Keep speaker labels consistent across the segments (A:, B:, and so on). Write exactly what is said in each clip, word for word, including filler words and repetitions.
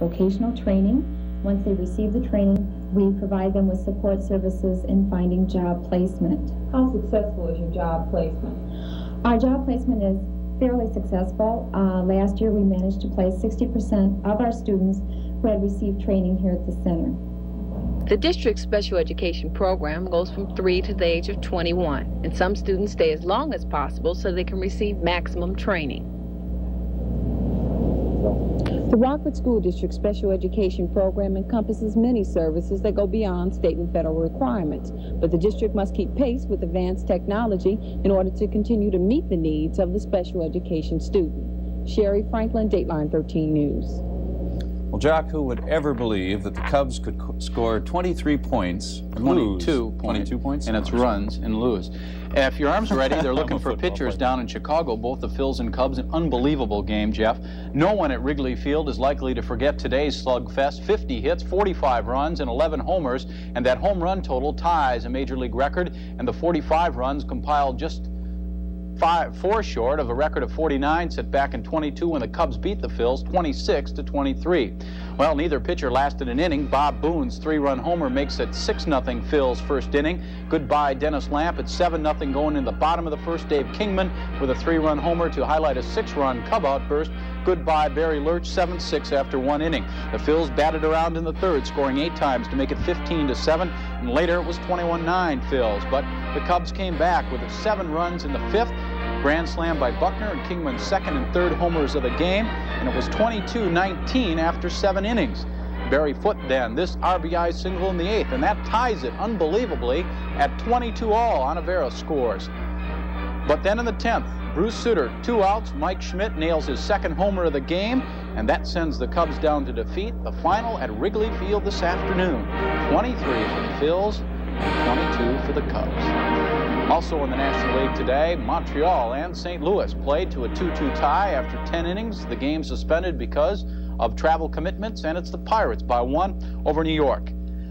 A: vocational training. Once they receive the training, we provide them with support services in finding job placement.
B: How successful is your job placement?
A: Our job placement is fairly successful. Uh, last year we managed to place sixty percent of our students who had received training here at the center.
C: The district's special education program goes from three to the age of twenty-one, and some students stay as long as possible so they can receive maximum training. The Rockford School District Special Education Program encompasses many services that go beyond state and federal requirements, but the district must keep pace with advanced technology in order to continue to meet the needs of the special education student. Sherry Franklin, Dateline thirteen News.
D: Well, Jock, who would ever believe that the Cubs could score twenty-three points and
E: twenty-two
D: lose?
E: points,
D: twenty-two points?
E: And it's runs and lose. If your arm's ready, they're looking for pitchers down in Chicago, both the Phils and Cubs. An unbelievable game, Jeff. No one at Wrigley Field is likely to forget today's slugfest. fifty hits, forty-five runs, and eleven homers, and that home run total ties a Major League record, and the forty-five runs compiled just Five, four short of a record of forty-nine set back in twenty-two when the Cubs beat the Phils twenty-six to twenty-three. Well, neither pitcher lasted an inning. Bob Boone's three-run homer makes it six nothing Phils first inning. Goodbye Dennis Lamp at seven nothing going in the bottom of the first. Dave Kingman with a three-run homer to highlight a six-run Cub outburst. Goodbye Barry Lurch, seven six after one inning. The Phils batted around in the third, scoring eight times to make it fifteen to seven, and later it was twenty-one nine Phils. But the Cubs came back with seven runs in the fifth. Grand slam by Buckner and Kingman's second and third homers of the game, and it was twenty-two nineteen after seven innings. Barry Foote then, this R B I single in the eighth, and that ties it unbelievably at twenty-two all. Onivera scores. But then in the tenth, Bruce Sutter, two outs. Mike Schmidt nails his second homer of the game, and that sends the Cubs down to defeat. The final at Wrigley Field this afternoon. twenty-three for the Phils, and twenty-two for the Cubs. Also in the National League today, Montreal and Saint Louis played to a two two tie after ten innings. The game suspended because of travel commitments, and it's the Pirates by one over New York.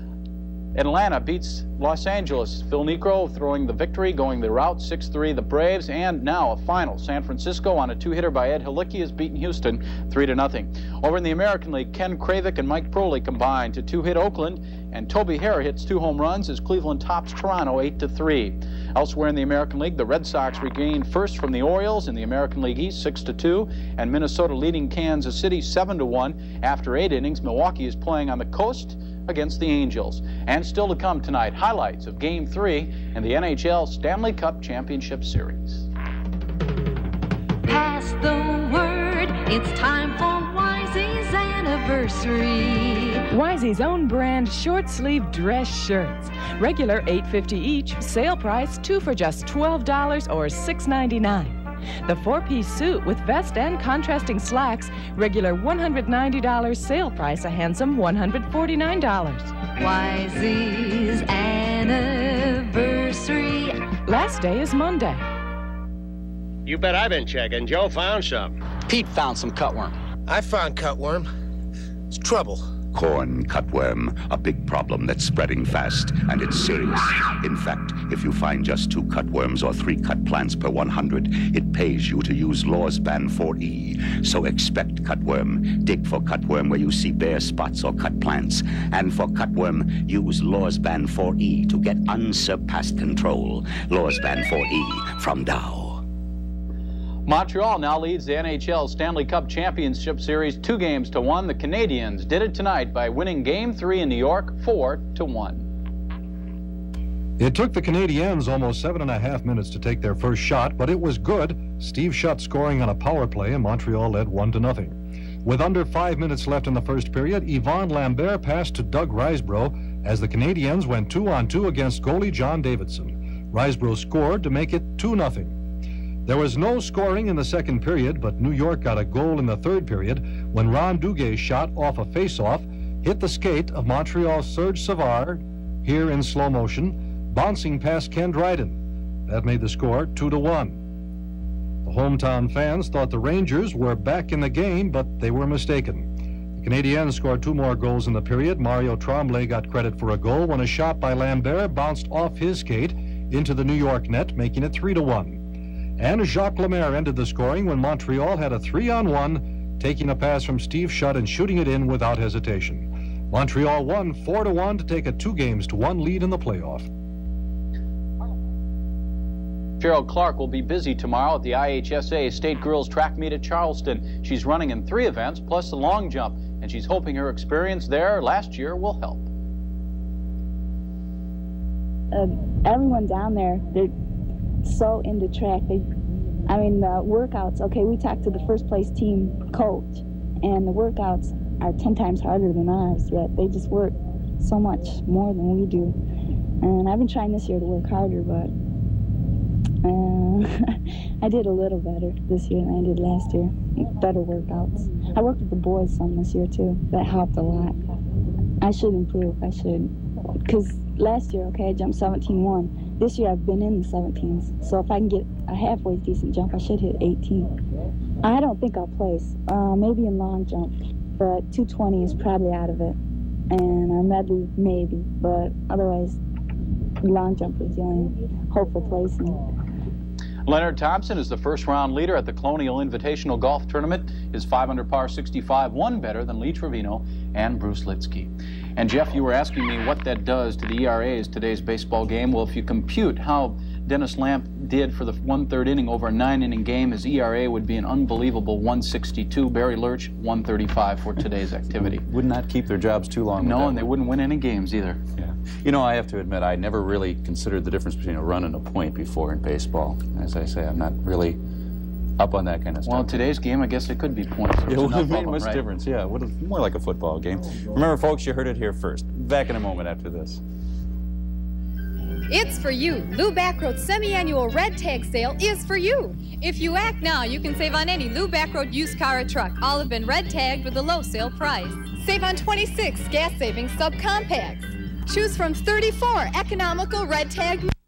E: Atlanta beats Los Angeles. Phil Niekro throwing the victory, going the route, six three the Braves, and now a final. San Francisco on a two-hitter by Ed Halicki has beaten Houston three to nothing. Over in the American League, Ken Kravick and Mike Proley combined to two-hit Oakland, and Toby Hare hits two home runs as Cleveland tops Toronto eight to three. Elsewhere in the American League, the Red Sox regained first from the Orioles in the American League East six to two, and Minnesota leading Kansas City seven to one. After eight innings, Milwaukee is playing on the coast against the Angels. And still to come tonight, highlights of Game three in the N H L Stanley Cup Championship Series.
F: Pass the word, it's time for Weise's anniversary.
G: Weise's own brand short sleeve dress shirts. Regular eight fifty each, sale price two for just twelve dollars or six ninety-nine. The four-piece suit with vest and contrasting slacks, regular one hundred ninety dollars, sale price a handsome one hundred forty-nine dollars.
F: Weise's anniversary.
G: Last day is Monday.
H: You bet I've been checking. Joe found some.
I: Pete found some cutworm.
J: I found cutworm. It's trouble.
K: Corn cutworm, a big problem that's spreading fast, and it's serious. In fact, if you find just two cutworms or three cut plants per one hundred, it pays you to use Lorsban four E. So expect cutworm. Dig for cutworm where you see bare spots or cut plants. And for cutworm, use Lorsban four E to get unsurpassed control. Lorsban four E from Dow.
E: Montreal now leads the N H L Stanley Cup Championship Series two games to one. The Canadiens did it tonight by winning Game three in New York four to one.
L: It took the Canadiens almost seven and a half minutes to take their first shot, but it was good. Steve Shutt scoring on a power play, and Montreal led one to nothing. With under five minutes left in the first period, Yvon Lambert passed to Doug Risebrough as the Canadiens went two on two against goalie John Davidson. Risebrough scored to make it two nothing. There was no scoring in the second period, but New York got a goal in the third period when Ron Duguay's shot off a face-off hit the skate of Montreal's Serge Savard, here in slow motion, bouncing past Ken Dryden. That made the score two to one. The hometown fans thought the Rangers were back in the game, but they were mistaken. The Canadiens scored two more goals in the period. Mario Tremblay got credit for a goal when a shot by Lambert bounced off his skate into the New York net, making it three to one. And Jacques Lemaire ended the scoring when Montreal had a three on one taking a pass from Steve Shutt and shooting it in without hesitation. Montreal won four to one to take a two games to one lead in the playoff.
E: Cheryl Clark will be busy tomorrow at the I H S A State Girls Track Meet at Charleston. She's running in three events plus the long jump, and she's hoping her experience there last year will help.
I: Uh, everyone down there, they're so into track. They, I mean, the workouts, okay, we talked to the first place team coach, and the workouts are ten times harder than ours, yet they just work so much more than we do. And I've been trying this year to work harder, but uh, I did a little better this year than I did last year. Better workouts. I worked with the boys some this year, too. That helped a lot. I should improve, I should. Because last year, okay, I jumped seventeen one. This year I've been in the seventeens. So if I can get a halfway decent jump, I should hit eighteen. I don't think I'll place. Uh, maybe in long jump, but two twenty is probably out of it. And our medley, maybe. But otherwise, long jump is the only hope for placing.
E: Leonard Thompson is the first round leader at the Colonial Invitational Golf Tournament. His five under par sixty-five, one better than Lee Trevino and Bruce Litsky. And Jeff, you were asking me what that does to the E R As today's baseball game. Well, if you compute how Dennis Lamp did for the one-third inning over a nine-inning game, his E R A would be an unbelievable one sixty-two. Barry Lurch, one thirty-five for today's activity.
D: Would not keep their jobs too long.
E: No, and they wouldn't win any games either.
D: Yeah. You know, I have to admit, I never really considered the difference between a run and a point before in baseball. As I say, I'm not really up on that kind of stuff.
E: Well, in today's game, I guess it could be points.
D: It wouldn't have made much right? difference, yeah. It would have more like a football game. Remember, folks, you heard it here first. Back in a moment after this.
M: It's for you. Lou Backroad's semi-annual red tag sale is for you. If you act now, you can save on any Lou Backroad used car or truck. All have been red tagged with a low sale price. Save on twenty-six gas-saving subcompacts. Choose from thirty-four economical red tag